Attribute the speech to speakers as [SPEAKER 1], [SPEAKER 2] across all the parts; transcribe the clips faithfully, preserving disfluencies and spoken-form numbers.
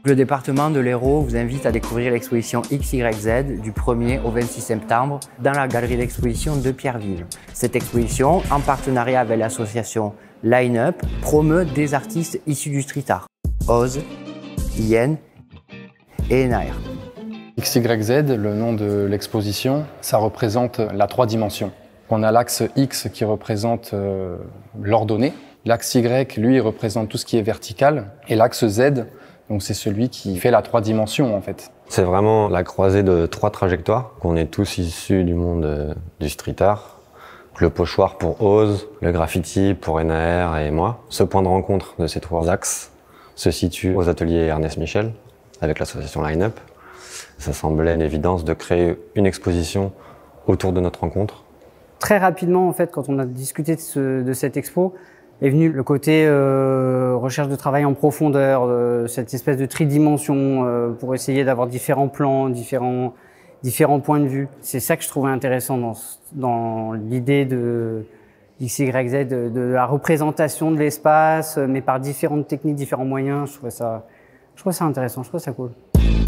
[SPEAKER 1] Le département de l'Hérault vous invite à découvrir l'exposition X Y Z du premier au vingt-six septembre dans la galerie d'exposition de Pierre-Vive. Cette exposition, en partenariat avec l'association Line Up, promeut des artistes issus du street art. Oz, Yen et N A R.
[SPEAKER 2] X Y Z, le nom de l'exposition, ça représente la trois dimensions. On a l'axe X qui représente euh, l'ordonnée, l'axe Y, lui, représente tout ce qui est vertical, et l'axe Z, donc c'est celui qui fait la trois dimensions en fait.
[SPEAKER 3] C'est vraiment la croisée de trois trajectoires, qu'on est tous issus du monde euh, du street art. Le pochoir pour Oz, le graffiti pour N A R et moi. Ce point de rencontre de ces trois axes se situe aux ateliers Ernest Michel, avec l'association Line Up. Ça semblait une évidence de créer une exposition autour de notre rencontre.
[SPEAKER 4] Très rapidement, en fait, quand on a discuté de, ce, de cette expo, est venu le côté euh, recherche de travail en profondeur, euh, cette espèce de tridimension euh, pour essayer d'avoir différents plans, différents, différents points de vue. C'est ça que je trouvais intéressant dans, dans l'idée de X Y Z, de, de la représentation de l'espace, mais par différentes techniques, différents moyens. Je trouvais ça, je trouvais ça intéressant, je trouvais ça cool.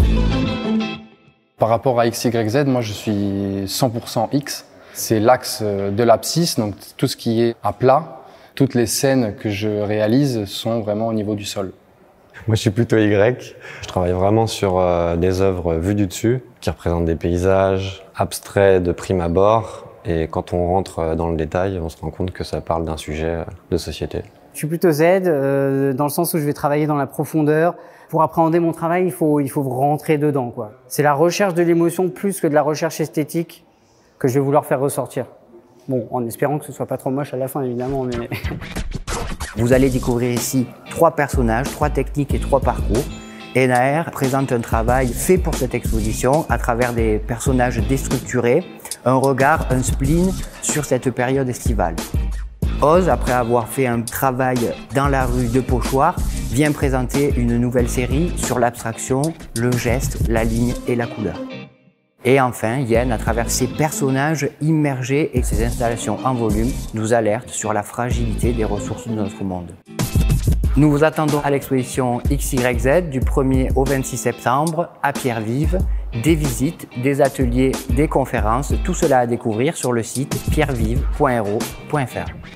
[SPEAKER 2] Par rapport à X Y Z, moi je suis cent pour cent X. C'est l'axe de l'abscisse, donc tout ce qui est à plat. Toutes les scènes que je réalise sont vraiment au niveau du sol.
[SPEAKER 3] Moi, je suis plutôt Y. Je travaille vraiment sur euh, des œuvres vues du dessus, qui représentent des paysages abstraits de prime abord. Et quand on rentre dans le détail, on se rend compte que ça parle d'un sujet de société.
[SPEAKER 4] Je suis plutôt Z, euh, dans le sens où je vais travailler dans la profondeur. Pour appréhender mon travail, il faut, il faut rentrer dedans, quoi. C'est la recherche de l'émotion plus que de la recherche esthétique que je vais vouloir faire ressortir. Bon, en espérant que ce soit pas trop moche à la fin, évidemment, mais...
[SPEAKER 1] Vous allez découvrir ici trois personnages, trois techniques et trois parcours. N A R présente un travail fait pour cette exposition à travers des personnages déstructurés, un regard, un spleen sur cette période estivale. Oz, après avoir fait un travail dans la rue de Pochoir, vient présenter une nouvelle série sur l'abstraction, le geste, la ligne et la couleur. Et enfin, Yen, à travers ses personnages immergés et ses installations en volume, nous alerte sur la fragilité des ressources de notre monde. Nous vous attendons à l'exposition X Y Z du premier au vingt-six septembre à Pierre-Vive. Des visites, des ateliers, des conférences, tout cela à découvrir sur le site pierre vive point hérault point F R.